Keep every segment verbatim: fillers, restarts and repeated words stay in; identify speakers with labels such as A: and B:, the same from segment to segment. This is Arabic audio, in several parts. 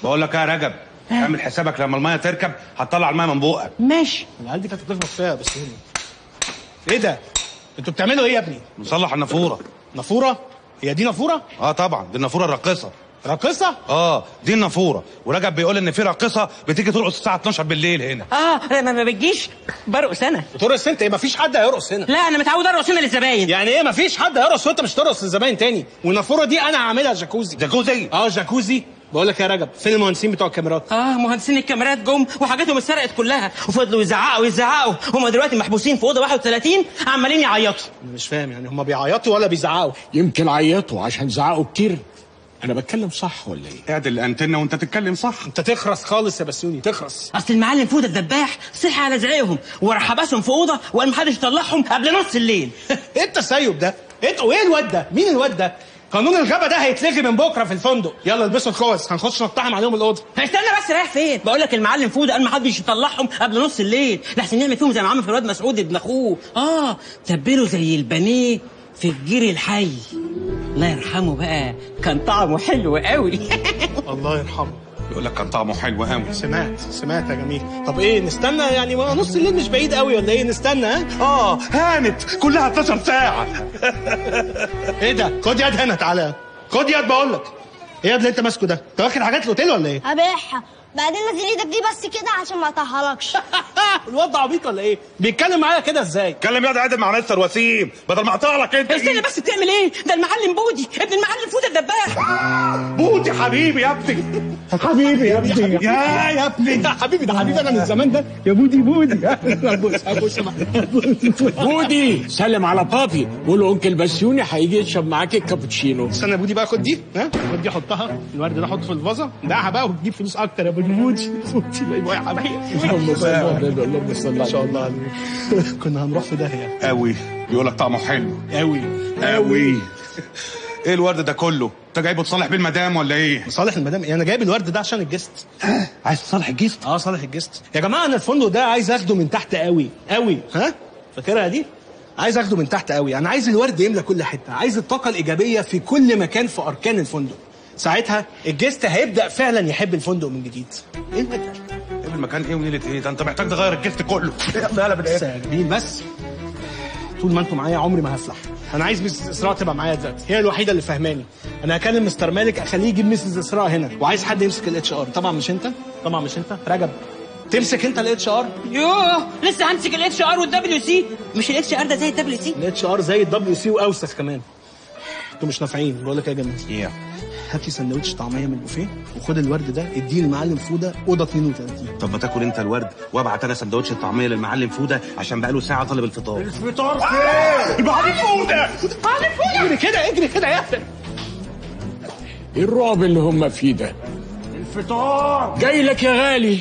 A: بقول لك ايه يا رجب، اعمل حسابك لما الميه تركب هتطلع الميه من بقك.
B: ماشي.
C: العيال دي كانت بتخبط فيها بس هنا. ايه ده؟ انتوا بتعملوا ايه يا ابني؟
A: نصلح النافوره.
C: نافوره؟ هي دي نافوره؟
A: اه طبعا دي النافوره الراقصه.
C: راقصه؟
A: اه دي النافوره، ورجب بيقول ان في راقصه بتيجي ترقص الساعه اتناشر بالليل هنا.
B: اه ما ما بتجيش برقص انا.
C: بترقص انت؟ ايه مفيش حد هيرقص هنا.
B: لا انا متعود ارقص هنا للزباين.
C: يعني ايه مفيش حد هيرقص وانت مش ترقص للزباين تاني؟ والنافوره دي انا عاملها جاكوزي.
A: جاكوزي؟
C: اه جاكوزي. بقول لك يا رجب، فين المهندسين بتوع الكاميرات؟
B: اه مهندسين الكاميرات جم وحاجاتهم اتسرقت كلها وفضلوا يزعقوا يزعقوا، هم دلوقتي محبوسين في اوضه واحد وثلاثين عمالين يعيطوا.
C: انا مش فاهم يعني هم بيعيطوا ولا بيزعقوا؟
D: يمكن عيطوا عشان زعقوا كتير. انا بتكلم صح ولا ايه؟
A: اعدل الانتنه وانت تتكلم صح.
C: انت تخرس خالص يا بسيوني، تخرس.
B: اصل المعلم فوده الذباح صحي على زعيقهم وراح حبسهم في اوضه وقال محدش يطلعهم قبل نص الليل.
C: ايه التسيب ده؟ ايه وايه الواد ده؟ مين الواد ده؟ قانون الغابه ده هيتلغي من بكره في الفندق. يلا البسوا الخوذ هنخش نقتحم عليهم الاوضه.
B: استنى بس، رايح فين؟ بقول لك المعلم فوده قال محدش يطلعهم قبل نص الليل لحسن نعمل فيهم زي ما عمل في الواد مسعود ابن اخوه. اه تبله زي البانيه في الجير الحي. الله يرحمه بقى، كان طعمه حلو قوي.
C: الله يرحمه.
A: يقول لك كان طعمه حلو قوي.
C: سمعت سمعت يا جميل. طب ايه نستنى يعني؟ ما نص الليل مش بعيد قوي ولا ايه؟ نستنى؟ ها
A: اه هانت كلها اتناشر ساعه.
C: ايه ده؟ خد يد هنا تعالى. خد يد بقول لك. ايه اللي انت ماسكه ده؟ انت واخد حاجات الاوتيل ولا ايه؟
E: هبيعها بعدين نزل ايدك دي بس كده عشان ما اطهركش.
C: الواد ده عبيط ولا ايه؟ بيتكلم معايا كده ازاي؟
A: اتكلم يا عادل مع مستر وسيم بدل ما اقطع لك انت.
B: استنى بس، بتعمل ايه؟ ده المعلم بودي ابن المعلم فوده الذباح.
A: بودي حبيبي يا ابني.
C: حبيبي يا ابني.
A: يا يا ابني
C: ده حبيبي، ده حبيبي انا من زمان ده. يا بودي بودي.
D: بودي سلم على بابي، قول له انكل بسيوني هيجي يشرب معاك الكابتشينو.
C: استنى يا بودي بقى، خد دي. ها خد دي حطها. الورد ده حطه في الفازه، بيعها بقى وتجيب فلوس اكتر يا بودي بودي. بودي باي يا حبيبي.
D: اللهم صل على النبي، اللهم صل
C: ما شاء
D: على
C: الله. كنا هنروح في داهيه
A: قوي. بيقول لك طعمه حلو
C: قوي
A: قوي. ايه الورد ده كله؟ انت جايبه تصالح بيه المدام ولا ايه؟
C: صالح المدام ايه؟ انا جايب الورد ده عشان الجست.
A: عايز تصالح الجست؟
C: اه صالح الجست. يا جماعه انا الفندق ده عايز اخده من تحت قوي قوي. ها فاكرها دي؟ عايز اخده من تحت قوي. انا عايز الورد يملى كل حته، عايز الطاقه الايجابيه في كل مكان في اركان الفندق. ساعتها الجست هيبدا فعلا يحب الفندق من جديد. ايه المكان؟
A: ايه المكان ايه ونيله ايه؟ ده انت محتاج تغير الجست كله. يلا يلا
C: بس يا جميل بس طول ما انتم معايا عمري ما هفلح. انا عايز ميسز اسراء تبقى معايا دلوقتي، هي الوحيده اللي فهماني. انا هكلم مستر مالك اخليه يجيب ميسز اسراء هنا، وعايز حد يمسك الاتش ار. طبعا مش انت، طبعا مش انت. رجب تمسك انت الاتش ار.
B: يوه لسه همسك الاتش ار والدبليو سي؟ مش الاتش ار ده زي الدبليو سي؟
C: الاتش ار زي الدبليو سي واوسخ كمان. انتوا مش نافعين. بقول لك ايه يا جماعه؟
A: ايه؟
C: هات لي سندوتش طعميه من البوفيه وخد الورد ده اديه للمعلم فوده اوضه اتنين وتلاتين.
A: طب ما تاكل انت الورد وابعت انا سندوتش الطعميه للمعلم فوده عشان بقاله ساعه طالب الفطار.
C: الفطار فين؟ المعلم فوده. المعلم فوده. اجري كده اجري كده يا اخي.
D: ايه الرعب اللي هم فيه ده؟
C: الفطار
D: جاي لك يا غالي.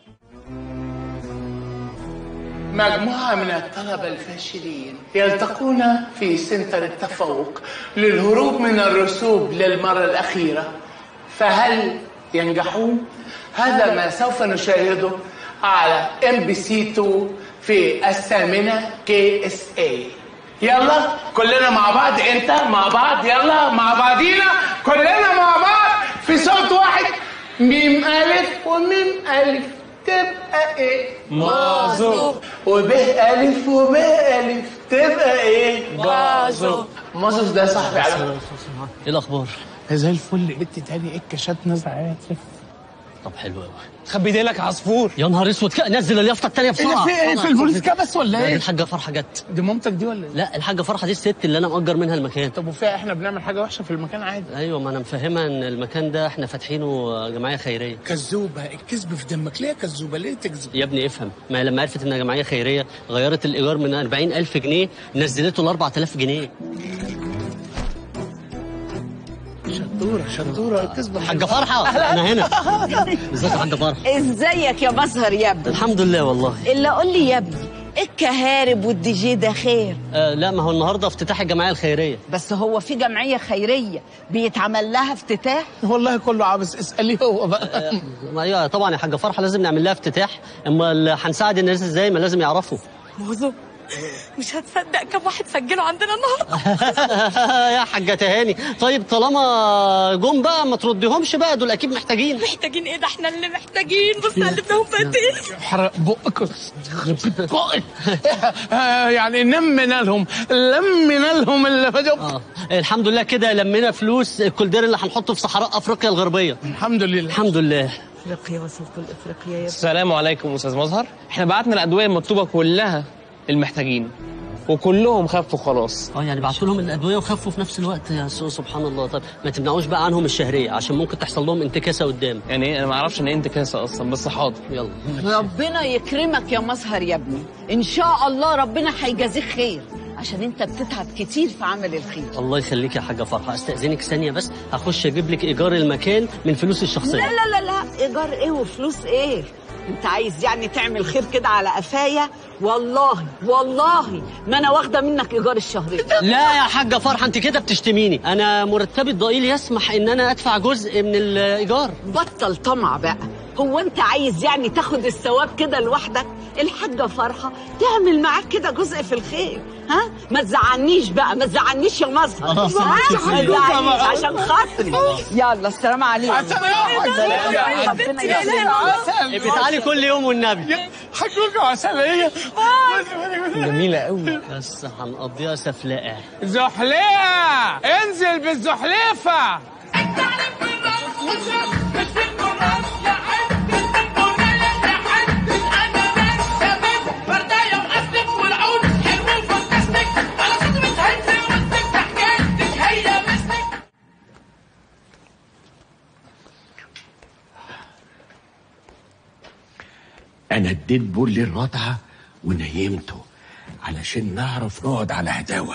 F: مجموعة من الطلبة الفاشلين يلتقون في سنتر التفوق للهروب من الرسوب للمرة الأخيرة، فهل ينجحون؟ هذا ما سوف نشاهده على ام بي سي اتنين في الثامنة كي اس اي. يلا كلنا مع بعض، انت مع بعض، يلا مع بعضينا كلنا مع بعض في صوت واحد. ميم ألف وميم ألف تبقى ايه؟ مازو. وب ألف وب ألف تبقى ايه؟ مازو. مازو ده صاحبي على
B: ايه الأخبار؟
C: زي الفل. بنت تاني ايه الكاشات نازله؟
B: طب حلو قوي.
C: خبي ديلك عصفور.
B: يا نهار اسود، نزل اليافطه الثانيه بسرعه.
C: في ايه؟ في البوليس كبس ولا ايه؟
B: الحاجه فرحه جت.
C: دي مامتك دي ولا ايه؟
B: لا الحاجه فرحه دي الست اللي انا مأجر منها المكان.
F: طب وفيها احنا بنعمل حاجه وحشه في المكان عادي؟
B: ايوه ما انا مفهمه ان المكان ده احنا فاتحينه جمعيه خيريه.
C: كذوبه، الكذب في دمك. ليه كذوبه؟ ليه تكذب؟
B: يا ابني افهم، ما لما عرفت انها جمعيه خيريه غيرت الايجار من أربعين ألف جنيه نزلته ل أربعة آلاف جنيه.
C: شطوره شطوره. الكذبه.
B: حاجه فرحه انا هنا. ازيك يا حاجه فرحه؟
G: ازيك يا بزهر يا ابني؟
B: الحمد لله والله.
G: الا قول لي يا ابني، الكهارب والدي جي ده خير؟
B: آه لا، ما هو النهارده افتتاح الجمعيه الخيريه.
G: بس هو في جمعيه خيريه بيتعمل لها افتتاح؟
C: والله كله عاوز اساليه هو بقى.
B: آه ايوه طبعا يا حاجه فرحه، لازم نعمل لها افتتاح. اما هنساعد الناس ازاي؟ ما لازم يعرفوا.
G: موزو
H: مش هتصدق كم واحد سجلوا عندنا النهارده.
I: يا حاجة تهاني، طيب طالما جم بقى ما ترديهمش بقى، دول اكيد محتاجين.
H: محتاجين ايه؟ ده احنا اللي محتاجين. بص قلبناهم في قد ايه.
F: حرق بقك يخرب بقك. يعني نمنا لهم لمنا لهم اللي فجأة.
I: اه الحمد لله كده لمينا فلوس الكولدير اللي هنحطه في صحراء افريقيا الغربيه.
F: الحمد لله
I: الحمد لله.
H: افريقيا وصلت لافريقيا يا
J: السلام عليكم استاذ مظهر. احنا بعتنا الادويه المطلوبه كلها المحتاجين وكلهم خفوا خلاص.
I: اه يعني بعتوا لهم الادويه وخفوا في نفس الوقت يا سبحان الله. طب ما تمنعوش بقى عنهم الشهريه عشان ممكن تحصل لهم انتكاسه قدام.
J: يعني ايه؟ انا ما اعرفش ان ايه انتكاسه اصلا، بس حاضر.
I: يلا
G: ربنا يكرمك يا مظهر يا ابني، ان شاء الله ربنا هيجازيك خير عشان انت بتتعب كتير في عمل الخير.
I: الله يخليك يا حاجه فرحه، استاذنك ثانيه بس، هخش اجيب لك ايجار المكان من فلوس الشخصيه.
G: لا لا لا لا، ايجار ايه وفلوس ايه؟ انت عايز يعني تعمل خير كده على قفايا؟ والله والله ما انا واخده منك ايجار الشهري.
I: لا يا حاجه فرحه انت كده بتشتميني، انا مرتبي الضئيل يسمح ان انا ادفع جزء من الايجار.
G: بطل طمع بقى، هو انت عايز يعني تاخد الثواب كده لوحدك؟ الحاجه فرحه تعمل معاك كده جزء في الخير، ها؟ ما تزعلنيش بقى، ما تزعلنيش يا مظهر، ما تزعلنيش عشان خاطري. يلا السلام عليكم.
I: بتعالي كل يوم والنبي.
F: حجوجة عسلية
J: جميله قوي،
I: بس هنقضيها سفلقه.
F: زحلية، انزل بالزحليفة.
K: أنا اديت بول الرضعة ونيمته علشان نعرف نقعد على هداوة.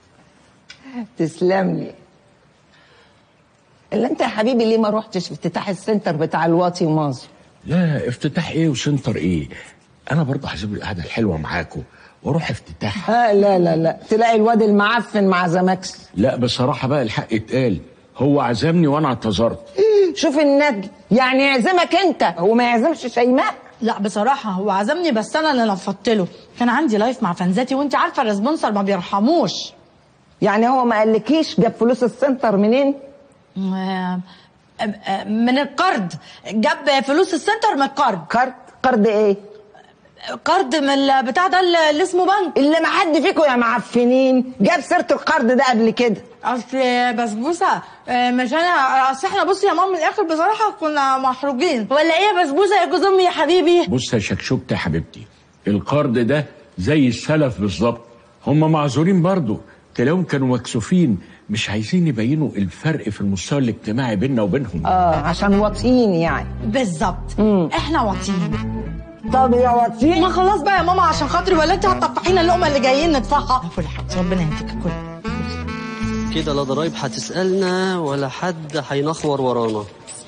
L: تسلم لي. اللي انت يا حبيبي ليه ما روحتش افتتاح السنتر بتاع الواطي ومازو؟
K: لا افتتاح ايه وسنتر ايه، انا برضه هسيب القعده الحلوه معاكوا واروح افتتاح.
L: ها لا لا لا، تلاقي الواد المعفن ما عزمكش.
K: لا بصراحه بقى الحق اتقال، هو عزمني وانا اعتذرت.
L: شوف الندل، يعني يعزمك انت هو ما يعزمش شيماء؟
M: لا بصراحة هو عزمني بس أنا اللي نفضت له، كان عندي لايف مع فانزاتي وأنت عارفة الريسبونسر ما بيرحموش.
L: يعني هو ما قالكيش جاب فلوس السنتر منين؟
M: من القرض، جاب فلوس السنتر من القرض.
L: قرض؟ قرض ايه؟
M: قرض من البتاع ده اللي اسمه بنك.
L: اللي ما حد فيكم يا معفنين جاب سيرة القرض ده قبل كده.
M: اصل بسبوسه مش انا، اصل احنا بصي يا ماما من الاخر بصراحه كنا محروجين. ولا ايه يا بسبوسه يا جوز امي يا حبيبي؟
K: بص يا شكشوكتة يا حبيبتي، القرض ده زي السلف بالظبط، هم معذورين برضه، تلاقيهم كانوا مكسوفين مش عايزين يبينوا الفرق في المستوى الاجتماعي بيننا وبينهم.
L: اه عشان واطيين يعني.
M: بالظبط احنا واطيين.
L: طب يا واطيين
M: ما خلاص بقى يا ماما عشان خاطري، ولا انت هتطفحينا اللقمه اللي جايين ندفعها؟ ربنا يهديك كل
I: كده، لا ضرايب هتسألنا ولا حد هينخور ورانا.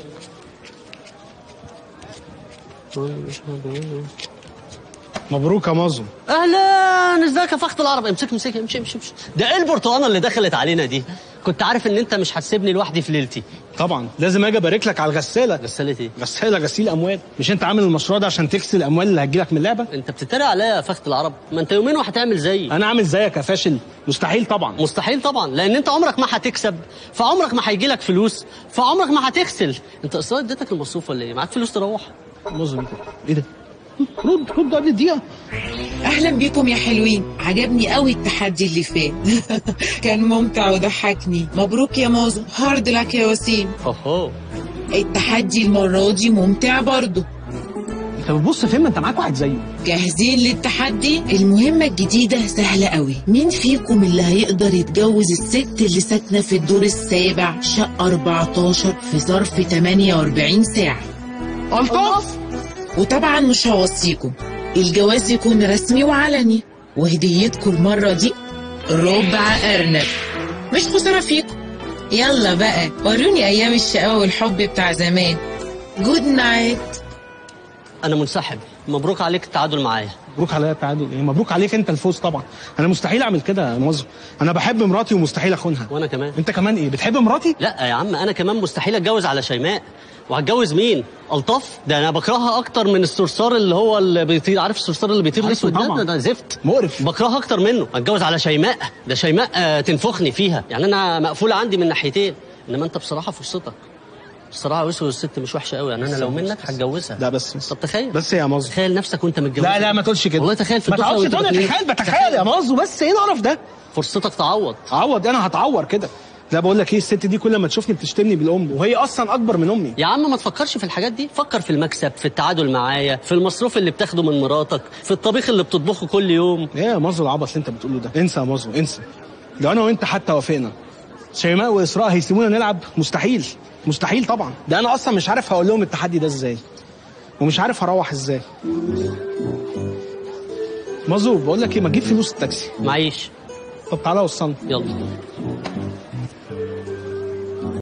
C: مبروك يا مازو.
I: اهلا، ازيك يا فخت العرب؟ امسك امسك امشي امشي امشي. ده ايه البرتقانه اللي دخلت علينا دي؟ كنت عارف ان انت مش هتسيبني لوحدي في ليلتي.
C: طبعا لازم اجي ابارك لك على الغساله.
I: غساله ايه؟
C: غساله غسيل اموال. مش انت عامل المشروع ده عشان تغسل الاموال اللي هتجيلك من اللعبه؟
I: انت بتتريق عليا يا فخت العرب؟ ما انت يومين وهتعمل زيي.
C: انا عامل زيك يا فاشل؟ مستحيل طبعا.
I: مستحيل طبعا، لان انت عمرك ما هتكسب، فعمرك ما هيجيلك فلوس، فعمرك ما هتغسل. انت اصلا اديتك المصروف ولا ايه؟ معاك فلوس تروح؟
C: مظبوط. ايه ده؟ رد رد قبل الدقيقة.
N: أهلا بيكم يا حلوين، عجبني قوي التحدي اللي فات. كان ممتع وضحكني. مبروك يا مازو، هارد لك يا وسيم.
I: اوهو،
N: التحدي المرة دي ممتع برضه.
C: انت بتبص فين؟ ما انت معاك واحد زيه.
N: جاهزين للتحدي؟ المهمة الجديدة سهلة قوي. مين فيكم اللي هيقدر يتجوز الست اللي ساكنة في الدور السابع شقة أربعتاشر في ظرف تمانية وأربعين ساعة؟
F: ألطف.
N: وطبعا مش هوصيكم، الجواز يكون رسمي وعلني، وهديتكم المرة دي ربع أرنب. مش خسارة فيكم. يلا بقى وروني أيام الشقاوة والحب بتاع زمان. جود نايت.
I: أنا منسحب. مبروك عليك التعادل معايا.
C: مبروك عليا التعادل ايه؟ مبروك عليك انت الفوز طبعا. انا مستحيل اعمل كده يا موظف، انا بحب مراتي ومستحيل اخونها.
I: وانا كمان.
C: انت كمان ايه؟ بتحب مراتي؟
I: لا يا عم، انا كمان مستحيل اتجوز على شيماء. وهتجوز مين؟ الطف؟ ده انا بكرهها اكتر من الصرصار اللي هو اللي بيطير، عارف الصرصار اللي بيطير الاسود ده؟ ده زفت
C: مقرف،
I: بكرهها اكتر منه. هتجوز على شيماء؟ ده شيماء آه تنفخني فيها، يعني انا مقفوله عندي من ناحيتين. انما انت بصراحه فرصتك بصراحه وسو الست مش وحشه قوي، يعني انا لو منك هتجوزها.
C: ده بس بس
I: طب تخيل
C: بس يا مازو،
I: تخيل نفسك وانت متجوز.
C: لا لا ما تقولش كده
I: والله تخيل في
C: ما
I: الدخله
C: تقعدش
I: وانت
C: تقول
I: بتنام.
C: تخيل، بتخيل يا مازو بس، ايه القرف ده؟
I: فرصتك تعوض.
C: تعوض؟ انا هتعور كده؟ لا بقول لك ايه، الست دي كل ما تشوفني بتشتمني بالام، وهي اصلا اكبر من امي.
I: يا عم ما تفكرش في الحاجات دي، فكر في المكسب، في التعادل معايا، في المصروف اللي بتاخده من مراتك، في الطبيخ اللي بتطبخه كل يوم.
C: ايه يا مازو العبط اللي انت بتقوله ده؟ انسى يا مازو انسى. لو انا وانت حتى وافقنا، شيماء واسراء هيسيبونا نلعب؟ مستحيل مستحيل طبعا. ده انا اصلا مش عارف هقول لهم التحدي ده ازاي، ومش عارف هروح ازاي. مازو بقول لك ايه، ما تجيب فلوس التاكسي؟
I: معيش.
C: طب تعالى وصلنا.
I: يلا.